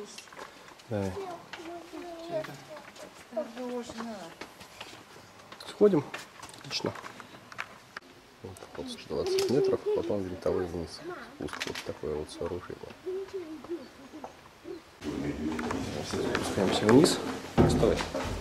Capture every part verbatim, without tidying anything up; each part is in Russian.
Да. Сходим. Отлично. Вот, вот сто двадцать метров, потом винтовой вниз. Спуск вот такое вот сооружение. Спускаемся вниз. Стой.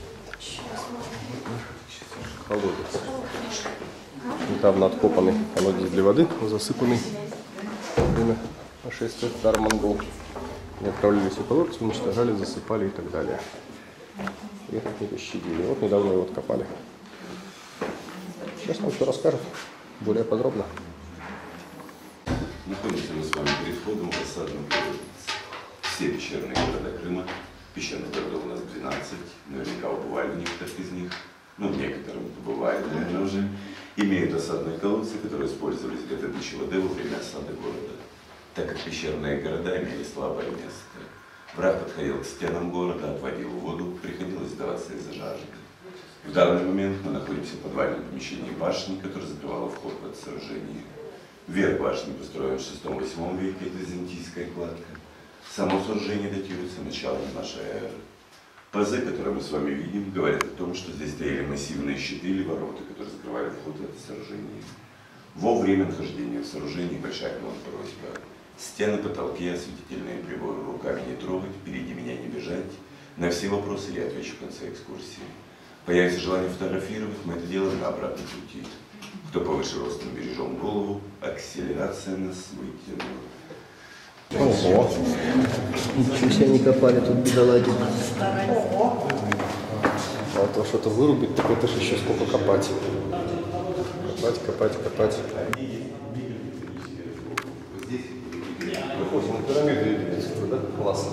Колодец. Недавно откопанный колодец для воды, засыпанный во время нашествия татар-монгол. Они отправлялись в колодцы, уничтожали, засыпали и так далее. Их не пощадили. Вот недавно его откопали. Сейчас нам все расскажут более подробно. Находимся мы с вами перед входом в осадном колодец. Все пещерные города Крыма, пещерных городов у нас двенадцать, наверняка вы бывали в некоторых из них, ну, в некоторых бывали, наверное, уже, имеют осадные колодцы, которые использовались для добычи воды во время осады города. Так как пещерные города имели слабое место, враг подходил к стенам города, отводил воду, приходилось сдаваться из-за жажды. В данный момент мы находимся в подвальном помещении башни, которая закрывала вход в это сооружение. Верх башни построен в шестом-восьмом веке, это византийская кладка. Само сооружение датируется началом нашей эры. Пазы, которые мы с вами видим, говорят о том, что здесь стояли массивные щиты или ворота, которые закрывали вход в это сооружение. Во время нахождения в сооружении большая к вам просьба. Стены, потолки, осветительные приборы руками не трогать, впереди меня не бежать. На все вопросы я отвечу в конце экскурсии. Появится желание фотографировать, мы это делаем на обратном пути. Кто повыше ростом, бережем голову, акселерация нас вытянула. Ого! Ничего себе не копали тут бедолаги. А то что-то вырубить, так это же еще сколько копать. Копать, копать, копать. Выходим на пирамиду египетскую, да? Классно.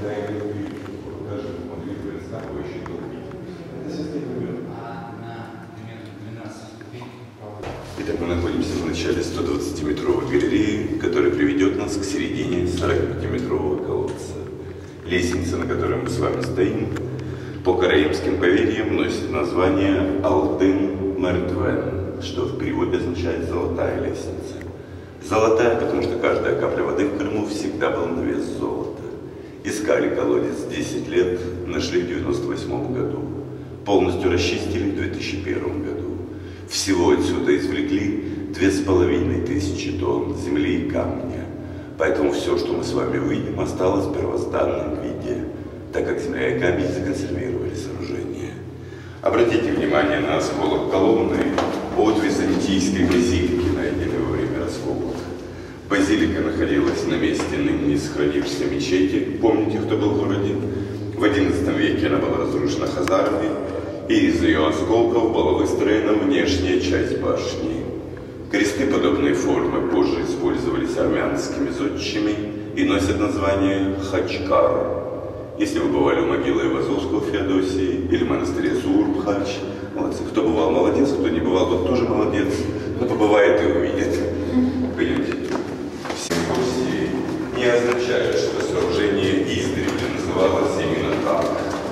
Итак, мы находимся в начале сто двадцатиметровой галереи, которая приведет нас к середине сорокапятиметрового колодца. Лестница, на которой мы с вами стоим, по караимским поверьям носит название Алтын-Мертвен, что в переводе означает «золотая лестница». Золотая, потому что каждая капля воды в Крыму всегда была на вес золота. Искали колодец десять лет, нашли в девяносто восьмом году. Полностью расчистили в две тысячи первом году. Всего отсюда извлекли две с половиной тысячи тонн земли и камня. Поэтому все, что мы с вами увидим, осталось в первозданном виде, так как земля и камень законсервировали сооружение. Обратите внимание на осколок колонны от византийской базилики, найденной во время раскопок. Базилика находилась на месте ныне сохранившейся мечети. Помните, кто был в городе? В одиннадцатом веке она была разрушена хазарами, и из ее осколков была выстроена внешняя часть башни. Кресты подобной формы позже использовались армянскими зодчими и носят название Хачкар. Если вы бывали у могилы Айвазовского Феодосии или в монастыре Сурбхач, молодцы. Кто бывал, молодец, кто не бывал, тот тоже молодец, но побывает и увидит. Понимаете? Все экскурсии не означают, что сооружение издревле называлось именно так.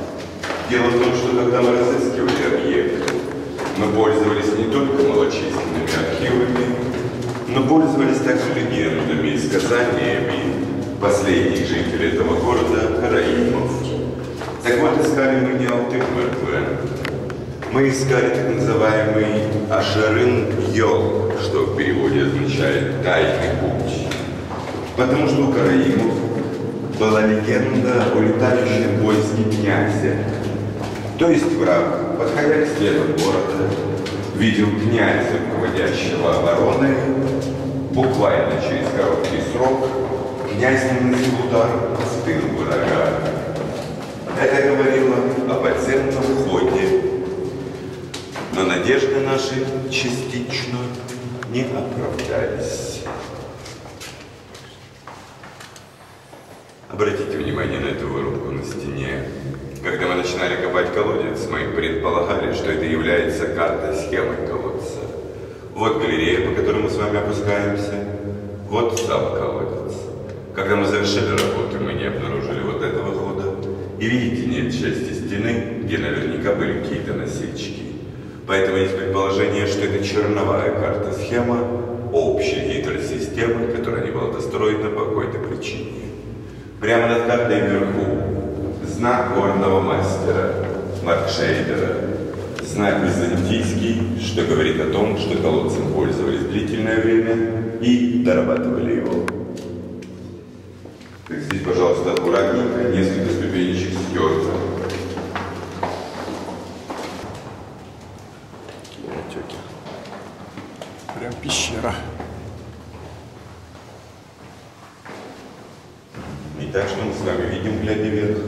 Дело в том, что когда мы разыскивали объект, мы пользовались не только малочисленными архивами, но пользовались также легендами и сказаниями последних жителей этого города караимов. Так вот, искали мы не Алтын-Мертвен, мы искали так называемый Ашарын-Йол, что в переводе означает «тайный путь». Потому что у караимов была легенда о летающем войске князя. То есть враг, подходя к стенам города, видел князя, руководящего обороной. Буквально через короткий срок князь наносил удар в тыл врага. Это говорило о подземном ходе. Но надежды наши частично не оправдались. Обратите внимание на эту вырубку на стене. Когда мы начинали копать колодец, мы предполагали, что это является картой схемой колодца. Вот галерея, по которой мы с вами опускаемся. Вот сам колодец. Когда мы завершили работу, мы не обнаружили вот этого хода. И видите, нет части стены, где наверняка были какие-то насечки. Поэтому есть предположение, что это черновая карта-схема общей гидросистемы, которая не была достроена по какой-то причине. Прямо над картой вверху знак горного мастера Маркшейдера. Знак византийский, что говорит о том, что колодцем пользовались длительное время и дорабатывали его. Так здесь, пожалуйста, аккуратненько, несколько ступенечек стерто. Прям пещера. Итак, что мы с вами видим, глядя вверх?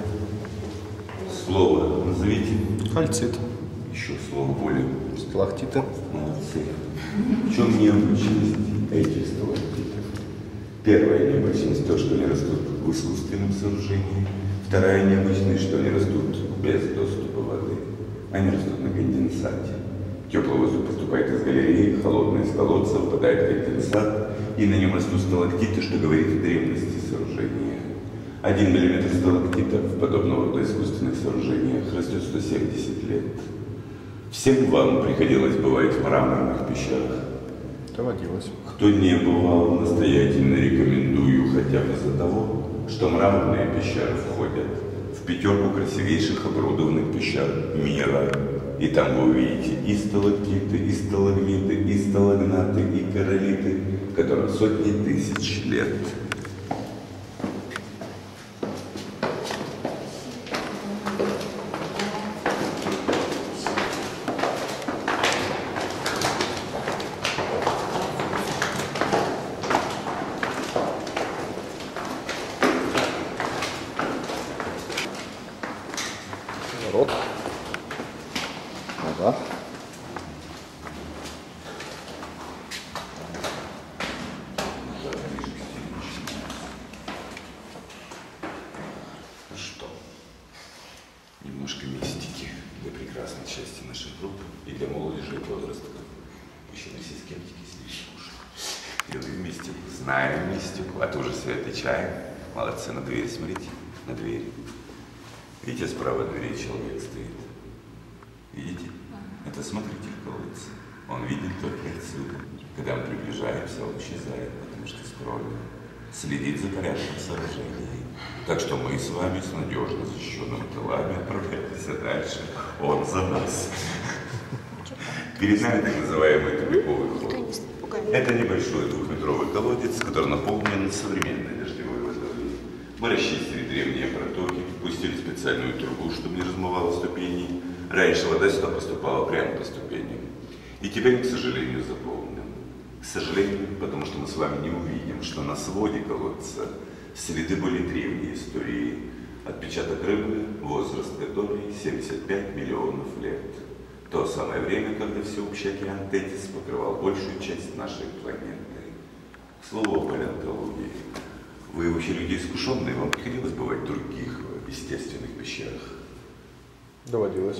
Слово назовите. Кальцит. Еще слово более. Сталактиты. Молодцы. В чем необычность этих сталактитов? Первая необычность – то, что они растут в искусственном сооружении. Вторая необычность – что они растут без доступа воды. Они растут на конденсате. Теплый воздух поступает из галереи, холодный из колодца, впадает в конденсат, и на нем растут сталактиты, что говорит о древности сооружения. Один миллиметр сталактитов, подобного в искусственных сооружениях, растет сто семьдесят лет. Всем вам приходилось бывать в мраморных пещерах? Доводилось. Кто не бывал, настоятельно рекомендую, хотя бы из-за того, что мраморные пещеры входят в пятерку красивейших оборудованных пещер мира. И там вы увидите и сталактиты, и сталагмиты, и сталагнаты, и королиты, которым сотни тысяч лет. Рот. Вода. Ну что, немножко мистики для прекрасной части нашей группы и для молодежи и подростков. Еще мы все скептики здесь слушаем. И мы вместе знаем мистику, а ты уже все отвечаем. Молодцы, на дверь смотрите, на дверь. Видите, справа от двери человек стоит. Видите? Это смотритель колодца. Он видит только отсюда. Когда мы приближаемся, он исчезает, потому что скромно следит за порядком сооружения. Так что мы с вами с надежно защищенными тылами отправляемся дальше. Он за нас. Перед нами так называемый тупиковый ход. Это небольшой двухметровый колодец, который наполнен современной дождевой водой. Мы расчистили древние протоки, пустили специальную трубу, чтобы не размывало ступени. Раньше вода сюда поступала прямо по ступеням. И теперь мы, к сожалению, заполнен. К сожалению, потому что мы с вами не увидим, что на своде колодца следы более древней истории. Отпечаток рыбы, возраст которой семьдесят пять миллионов лет. То самое время, когда всеобщий океан Тетис покрывал большую часть нашей планеты. К слову о палеонтологии. Вы вообще люди искушенные, вам приходилось бывать в других естественных пещерах? Доводилось.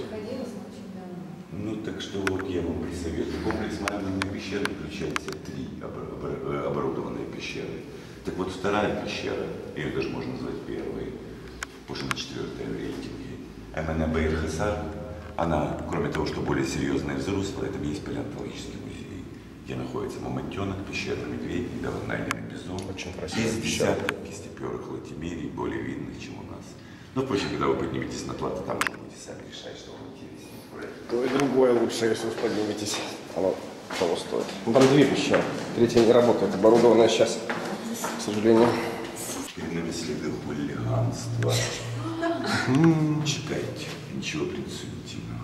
Ну, так что вот я вам присоветую. Комплекс мраморной пещеры включает в себя три обор оборудованные пещеры. Так вот, вторая пещера, ее даже можно назвать первой, потому что четвертая в рейтинге, Эмена Бейр-Хасар, она, кроме того, что более серьезная и взрослая, там есть палеонтологический музей, где находится мамонтенок, пещерный медведь, недавно найденный бизон. Очень красивая из десяток кистеперых латимерий, более видных, чем у нас. Но, впрочем, когда вы подниметесь на плато, там уже будете сами решать, что вам интереснее. То и другое лучше, если вы подниметесь. Оно того стоит. Ну, там две пещеры. Третья не работает, оборудованная сейчас, к сожалению. Перед нами следы хулиганства. Читайте, ничего предусудительного.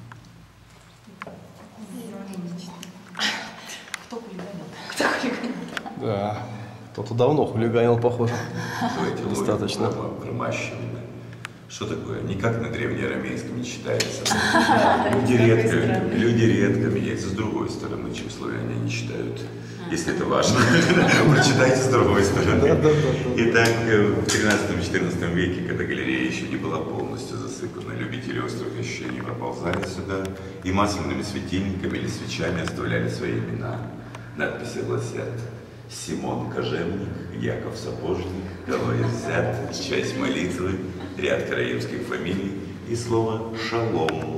Кто хулиганил? Кто хулиганил? Да. Кто-то давно хулиганил, похоже. Давайте Достаточно. Промащиваем. Что такое? Никак на древнеарамейском не читается. Люди редко, люди редко меняются. С другой стороны, чем славяне не читают. Если это важно, прочитайте с другой стороны. Итак, в тринадцатом-четырнадцатом веке, когда галерея еще не была полностью засыпана, любители острых ощущений проползали сюда и масляными светильниками или свечами оставляли свои имена. Надписи гласят: Симон Кожевник, Яков Сапожник, Голой Зят, часть молитвы, ряд караимских фамилий и слово «шалом».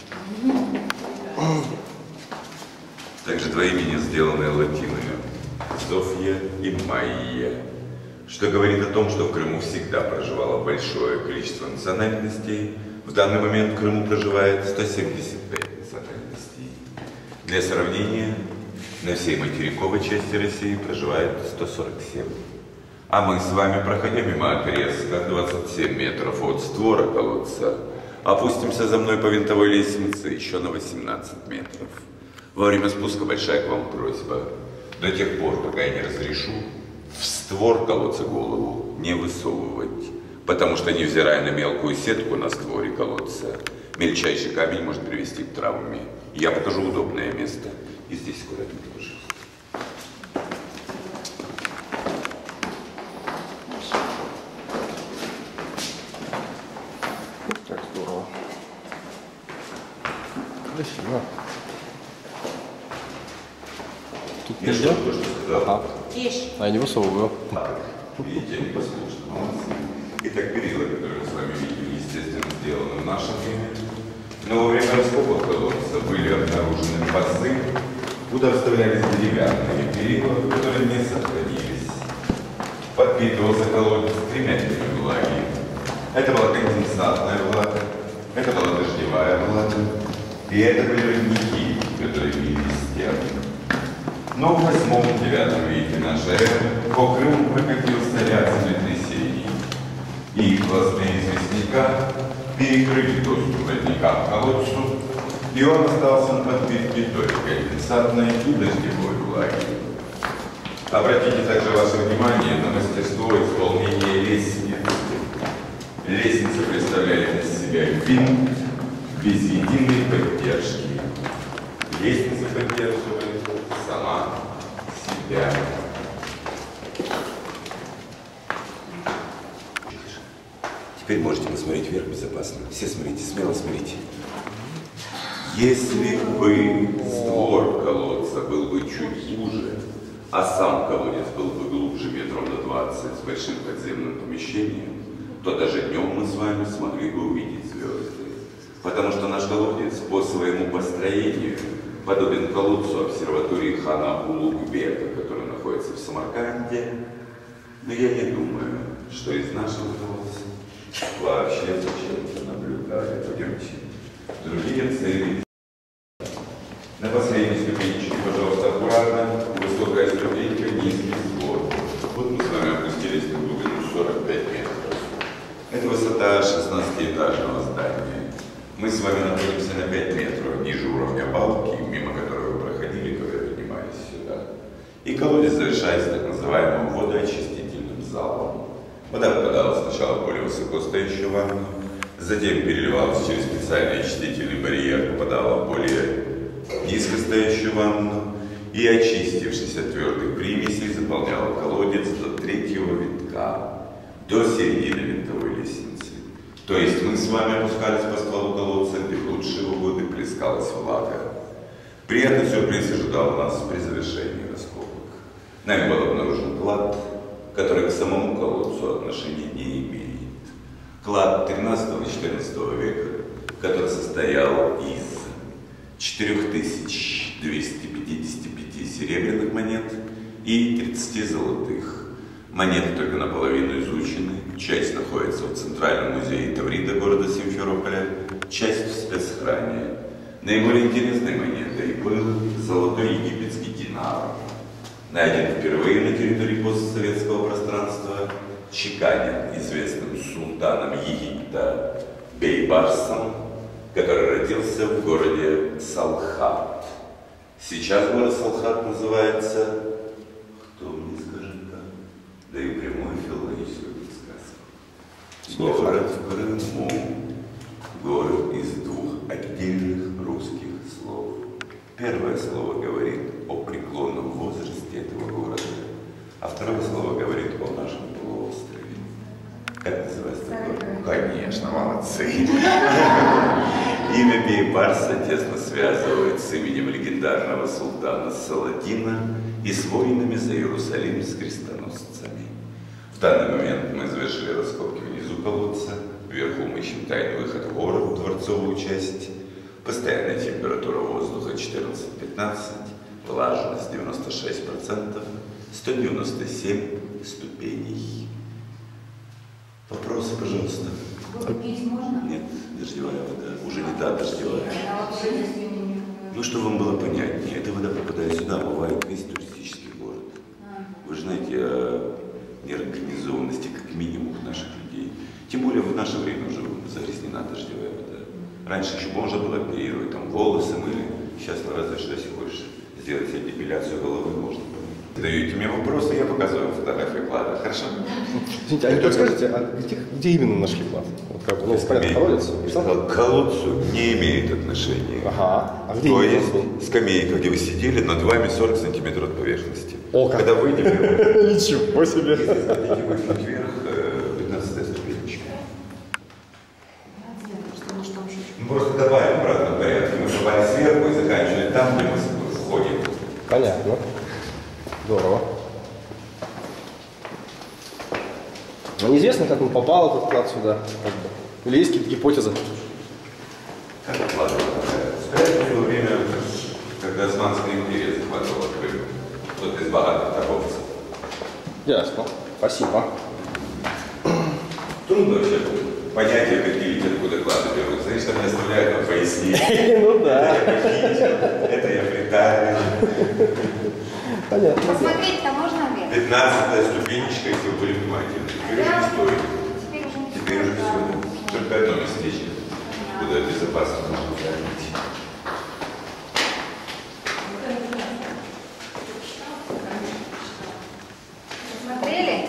Также два имени, сделанные латиною. Софья и Майя, что говорит о том, что в Крыму всегда проживало большое количество национальностей. В данный момент в Крыму проживает сто семьдесят пять национальностей. Для сравнения, на всей материковой части России проживает сто сорок семь. А мы с вами, проходя мимо отрезка двадцать семь метров от створа колодца, опустимся за мной по винтовой лестнице еще на восемнадцать метров. Во время спуска большая к вам просьба. До тех пор, пока я не разрешу, в створ колодца голову не высовывать. Потому что, невзирая на мелкую сетку на створе колодца, мельчайший камень может привести к травме. Я покажу удобное место. И здесь аккуратненько, пожалуйста. Так здорово. Красиво. Тут Я нельзя? что, что сказал? Ага. Ешь. А я не высовываю. Видите, они послушны. Молодцы. Итак, перила, которые мы с вами видели, естественно, сделаны в наше время. Но во время раскопок колодца были обнаружены пазы, куда вставлялись деревянные перила, которые не сохранились. Подпитывался колодец тремя типами влаги. Это была конденсатная влага, это была дождевая влага, и это были родники, которые били стены. Но в восьмом-девятом веке нашей эры по Крыму прокатился ряд землетрясений, и властные известняка перекрыли доступ родника к колодцу, и он остался на подпитке только конденсатной и дождевой влаги. Обратите также ваше внимание на мастерство исполнения лестниц. Лестница представляет из себя винт без единой поддержки. Лестница поддерживает сама себя. Теперь можете посмотреть вверх безопасно. Все смотрите, смело смотрите. Если бы створ колодца был бы чуть уже, а сам колодец был бы глубже метров на двадцать с большим подземным помещением, то даже днем мы с вами смогли бы увидеть звезды. Потому что наш колодец по своему построению подобен колодцу обсерватории хана Улугбека, который находится в Самарканде. Но я не думаю, что из нашего колодца вообще зачем-то наблюдали. Пойдемте. Другие цели. На последней ступенечке, пожалуйста, аккуратно. Высокая ступенька, низкий створ. Вот мы с вами опустились на глубину сорок пять метров. Это высота шестнадцатиэтажного здания. Мы с вами находимся на пять метров ниже уровня балки, мимо которой вы проходили, когда поднимались сюда. И колодец завершается так называемым водоочистительным залом. Вода попадала сначала в более высоко стоящую ванну, затем переливалась через специальный очистительный барьер, попадала в более низко стоящую ванну и, очистившись от твердых примесей, заполняла колодец до третьего витка, до середины винтовой лестницы. То есть мы с вами опускались по стволу колодца, где в лучшие годы плескалась влага. Приятный сюрприз ожидал нас при завершении раскопок. Нами был обнаружен клад, который к самому колодцу отношения не имеет. Клад тринадцатого-четырнадцатого века, который состоял из четырёх тысяч двухсот пятидесяти пяти серебряных монет и тридцати золотых. Монеты только наполовину изучены, часть находится в Центральном музее Таврида города Симферополя, часть в спецхране. Наиболее интересной монетой был золотой египетский динар, найден впервые на территории постсоветского пространства, чеканен известным султаном Египта Бейбарсом, который родился в городе Салхат. Сейчас город Салхат называется, кто мне скажет как, даю прямую филологическую подсказку. Город в Крыму. Город из двух отдельных русских слов. Первое слово говорит о преклонном возрасте этого города, а второе слово говорит о нашем полуострове. Как называется город? Конечно, молодцы. Имя Бейбарса тесно связывает с именем легендарного султана Саладина и с войнами за Иерусалим с крестоносцами. В данный момент мы завершили раскопки внизу колодца. Вверху мы ищем тайный выход в город, в дворцовую часть. Постоянная температура воздуха четырнадцать-пятнадцать, влажность девяносто шесть процентов, сто девяносто семь ступеней. Вопросы, пожалуйста. Пить можно? Нет, дождевая вода. Уже не та дождевая. Ну, чтобы вам было понятнее, эта вода, попадая сюда, омывает весь туристический город. Вы же знаете о неорганизованности, как минимум, наших людей. Тем более в наше время уже загрязнена дождевая вода. Раньше еще можно было оперировать, там волосы мыли. Сейчас, ну, разве что если хочешь сделать себе депиляцию головы, можно. Задаете мне вопросы, я показываю фотографию клада. Хорошо? Извините, а не подскажете, а где, где именно нашли клад? Вот как бы, ну, понятно, колодец. К колодцу не имеет отношения. Ага. А где То именно есть был? скамейка, где вы сидели, над вами сорок сантиметров от поверхности. О, как. Когда выйдем, Ничего себе. если хотите выглянуть вверх, пятнадцатая ступенечка. Мы просто добавим обратно порядок. Мы попали сверху и заканчивали там, где мы входим. Понятно. Здорово. Но неизвестно, как он попал, этот клад сюда. Как бы. Или есть какие-то гипотезы? Как откладывать? Скорее, было время, когда Османская империя захватывала Крым. Вот из богатых торговцев. Ясно. Спасибо. Трудно вообще понять и определить, откуда клады берутся. Знаешь, что они оставляют нам пояснить. Ну да. Это я притаю. Понятно. Посмотреть-то можно вверх? Пятнадцатая ступенечка, если вы были внимательны. Теперь уже не стоит. Теперь уже не Теперь уже все. Только одно местечко, куда безопасно можно зайти. Посмотрели?